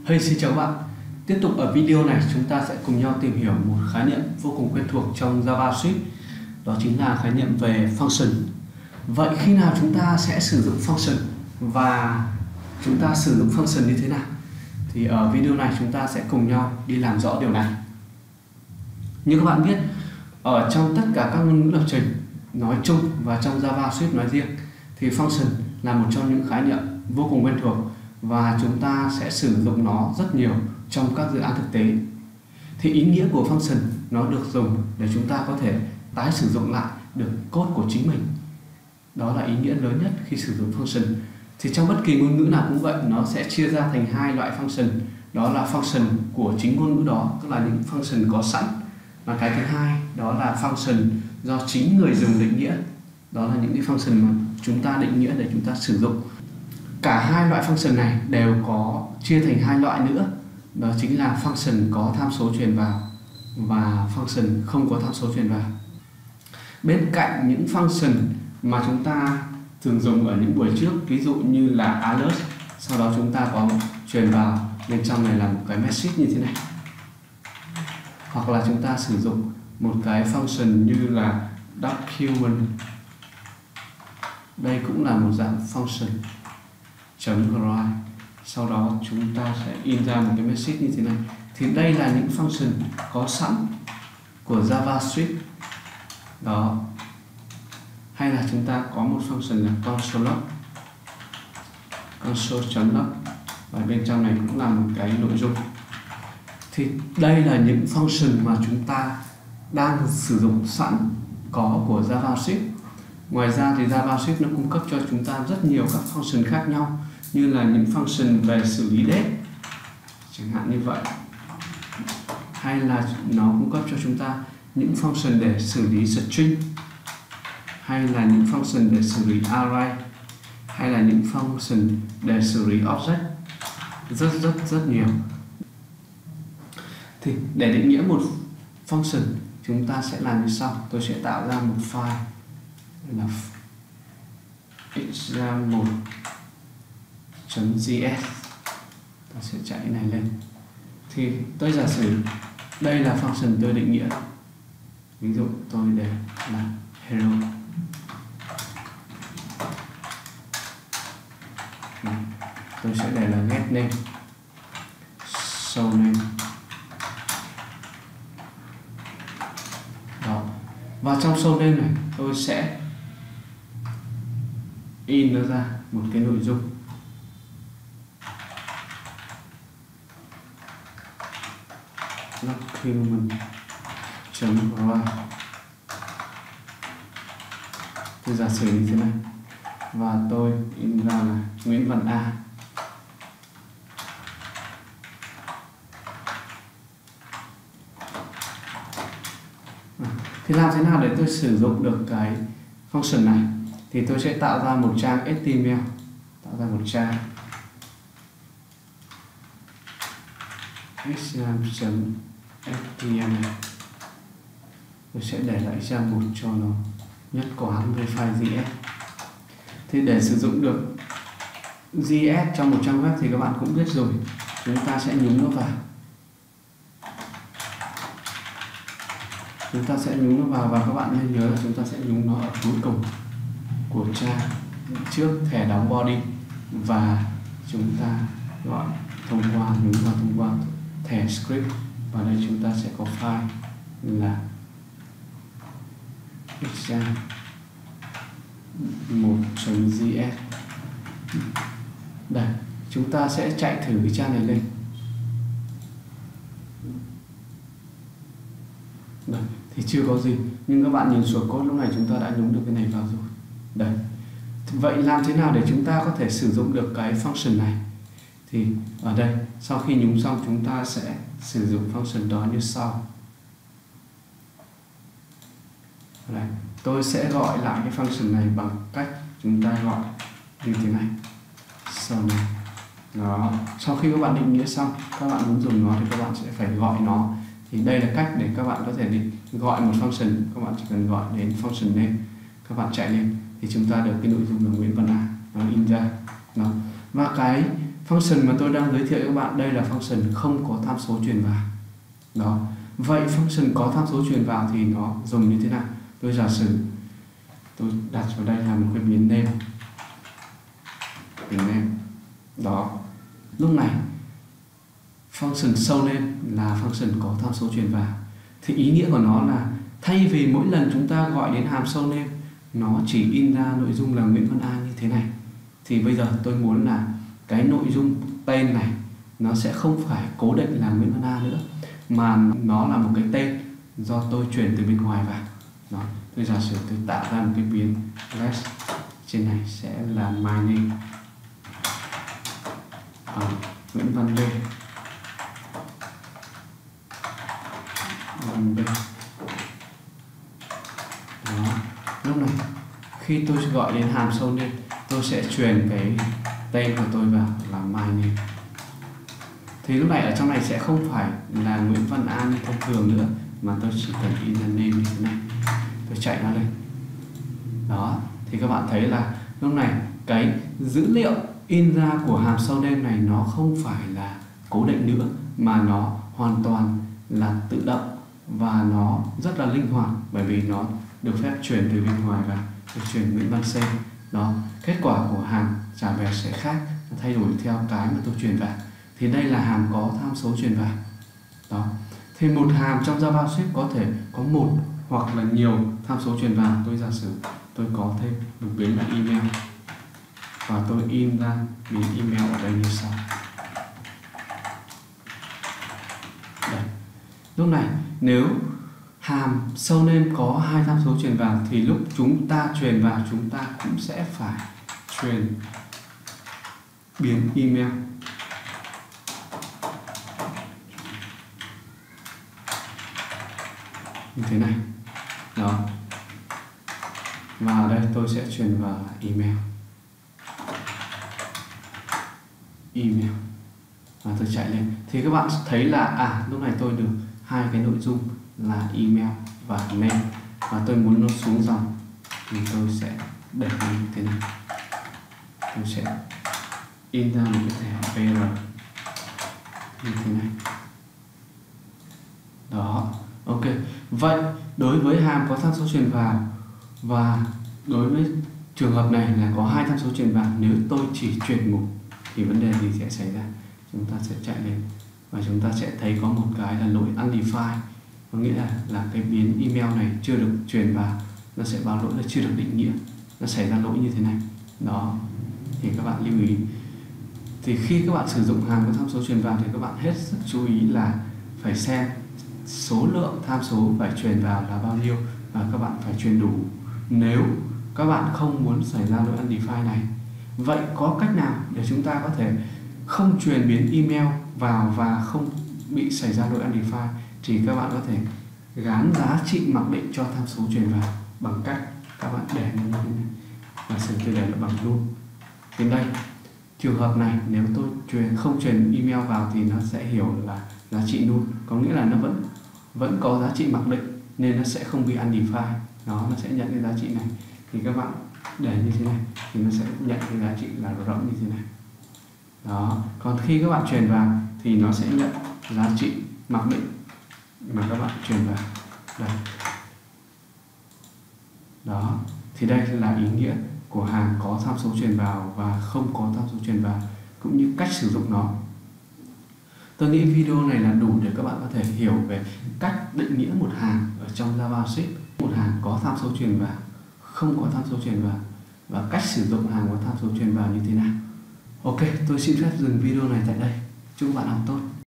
Hey, xin chào các bạn. Tiếp tục ở video này chúng ta sẽ cùng nhau tìm hiểu một khái niệm vô cùng quen thuộc trong JavaScript. Đó chính là khái niệm về function. Vậy khi nào chúng ta sẽ sử dụng function và chúng ta sử dụng function như thế nào? Thì ở video này chúng ta sẽ cùng nhau đi làm rõ điều này. Như các bạn biết, ở trong tất cả các ngôn ngữ lập trình nói chung và trong JavaScript nói riêng thì function là một trong những khái niệm vô cùng quen thuộc và chúng ta sẽ sử dụng nó rất nhiều trong các dự án thực tế. Thì ý nghĩa của function nó được dùng để chúng ta có thể tái sử dụng lại được code của chính mình. Đó là ý nghĩa lớn nhất khi sử dụng function. Thì trong bất kỳ ngôn ngữ nào cũng vậy, nó sẽ chia ra thành hai loại function. Đó là function của chính ngôn ngữ đó, tức là những function có sẵn. Và cái thứ hai đó là function do chính người dùng định nghĩa. Đó là những cái function mà chúng ta định nghĩa để chúng ta sử dụng. Cả hai loại function này đều có chia thành hai loại nữa. Đó chính là function có tham số truyền vào và function không có tham số truyền vào. Bên cạnh những function mà chúng ta thường dùng ở những buổi trước, ví dụ như là alert, sau đó chúng ta có truyền vào bên trong này là một cái message như thế này. Hoặc là chúng ta sử dụng một cái function như là document. Đây cũng là một dạng function .write. Sau đó chúng ta sẽ in ra một cái message như thế này. Thì đây là những function có sẵn của JavaScript. Đó. Hay là chúng ta có một function là console.log và bên trong này cũng là một cái nội dung. Thì đây là những function mà chúng ta đang sử dụng sẵn có của JavaScript. Ngoài ra thì JavaScript nó cung cấp cho chúng ta rất nhiều các function khác nhau, như là những function về xử lý date chẳng hạn như vậy, hay là nó cung cấp cho chúng ta những function để xử lý string, hay là những function để xử lý array, hay là những function để xử lý object, rất nhiều. Thì để định nghĩa một function chúng ta sẽ làm như sau. Tôi sẽ tạo ra một file là exam1.js. Ta sẽ chạy cái này lên. Thì tôi giả sử đây là function tôi định nghĩa. Ví dụ tôi để là hello. Tôi sẽ để là get name, show name. Đó. Và trong show name này tôi sẽ in nó ra một cái nội dung. document.write. Tôi giả sử như thế này và tôi in ra là Nguyễn Văn A. Thì làm thế nào để tôi sử dụng được cái function này? Thì tôi sẽ tạo ra một trang HTML, tạo ra một trang exam.html. Tôi sẽ để lại exam1 cho nó nhất quán với file JS. Thì để sử dụng được JS trong một trang web thì các bạn cũng biết rồi, chúng ta sẽ nhúng nó vào. Chúng ta sẽ nhúng nó vào và các bạn nên nhớ là chúng ta sẽ nhúng nó ở cuối cùng của trang, trước thẻ đóng body, và chúng ta gọi thông qua, nhúng vào thông qua thẻ script. Và đây chúng ta sẽ có file là exam1.js. Đây, chúng ta sẽ chạy thử cái trang này lên. Đây, thì chưa có gì, nhưng các bạn nhìn source code lúc này chúng ta đã nhúng được cái này vào rồi. Đây. Vậy làm thế nào để chúng ta có thể sử dụng được cái function này? Thì ở đây, sau khi nhúng xong chúng ta sẽ sử dụng function đó như sau. Đây, tôi sẽ gọi lại cái function này bằng cách chúng ta gọi như thế này. Đó. Sau khi các bạn định nghĩa xong, các bạn muốn dùng nó thì các bạn sẽ phải gọi nó. Thì đây là cách để các bạn có thể gọi một function. Các bạn chỉ cần gọi đến function name, các bạn chạy lên thì chúng ta được cái nội dung là Nguyễn Văn A, nó in ra. Đó. Và cái function mà tôi đang giới thiệu các bạn đây là function không có tham số truyền vào. Đó. Vậy function có tham số truyền vào thì nó dùng như thế nào? Tôi giả sử tôi đặt vào đây là một cái biến name. Đó. Lúc này function show name là function có tham số truyền vào. Thì ý nghĩa của nó là thay vì mỗi lần chúng ta gọi đến hàm show name nó chỉ in ra nội dung là Nguyễn Văn A như thế này, thì bây giờ tôi muốn là cái nội dung tên này nó sẽ không phải cố định là Nguyễn Văn A nữa, mà nó là một cái tên do tôi truyền từ bên ngoài vào. Đó. Tôi giả sử tôi tạo ra một cái biến less trên này sẽ là my name Nguyễn Văn B. Đó. Lúc này khi tôi gọi đến hàm show name tôi sẽ truyền cái tên của tôi vào là my name. Thì lúc này ở trong này sẽ không phải là Nguyễn Văn An như thông thường nữa, mà tôi chỉ cần in ra name như thế này. Tôi chạy nó lên. Đó, thì các bạn thấy là lúc này cái dữ liệu in ra của hàm show name này nó không phải là cố định nữa, mà nó hoàn toàn là tự động và nó rất là linh hoạt, bởi vì nó được phép truyền từ bên ngoài vào. Tôi truyền Nguyễn Văn C. Đó, kết quả của hàm trả về sẽ khác, nó thay đổi theo cái mà tôi truyền vào. Thì đây là hàm có tham số truyền vào. Đó. Thì một hàm trong JavaScript có thể có một hoặc là nhiều tham số truyền vào. Tôi giả sử tôi có thêm một biến là email và tôi in ra biến email ở đây như sau. Đây. Lúc này nếu hàm show name có hai tham số truyền vào thì lúc chúng ta truyền vào chúng ta cũng sẽ phải truyền biến email. Như thế này. Đó. Và ở đây tôi sẽ truyền vào email. Và tôi chạy lên. Thì các bạn thấy là lúc này tôi được hai cái nội dung là email và name, và tôi muốn nó xuống dòng thì tôi sẽ để như thế này. Tôi sẽ in ra một cái thẻ PR như thế này. Đó. Ok. Vậy đối với hàm có tham số truyền vào và đối với trường hợp này là có hai tham số truyền vào, nếu tôi chỉ truyền một thì vấn đề gì sẽ xảy ra? Chúng ta sẽ chạy lên và chúng ta sẽ thấy có một cái là lỗi undefined, có nghĩa là cái biến email này chưa được truyền vào, nó sẽ báo lỗi là chưa được định nghĩa, nó xảy ra lỗi như thế này. Đó, thì các bạn lưu ý. Thì khi các bạn sử dụng hàm có tham số truyền vào thì các bạn hết sức chú ý là phải xem số lượng tham số phải truyền vào là bao nhiêu và các bạn phải truyền đủ. Nếu các bạn không muốn xảy ra lỗi undefined này, vậy có cách nào để chúng ta có thể không truyền biến email vào và không bị xảy ra lỗi undefined? Thì các bạn có thể gán giá trị mặc định cho tham số truyền vào bằng cách các bạn để như thế này, và sử tôi để là bằng null. Đến đây trường hợp này nếu tôi không truyền email vào thì nó sẽ hiểu là giá trị null, có nghĩa là nó vẫn có giá trị mặc định nên nó sẽ không bị undefined. Nó sẽ nhận cái giá trị này. Thì các bạn để như thế này thì nó sẽ nhận cái giá trị là rỗng như thế này. Đó. Còn khi các bạn truyền vào thì nó sẽ nhận giá trị mặc định mà các bạn truyền vào. Đây. Đó. Thì đây là ý nghĩa của hàm có tham số truyền vào và không có tham số truyền vào, cũng như cách sử dụng nó. Tôi nghĩ video này là đủ để các bạn có thể hiểu về cách định nghĩa một hàm ở trong JavaScript, một hàm có tham số truyền vào, không có tham số truyền vào, và cách sử dụng hàm có tham số truyền vào như thế nào. Ok, tôi xin phép dừng video này tại đây. Chúc bạn học tốt.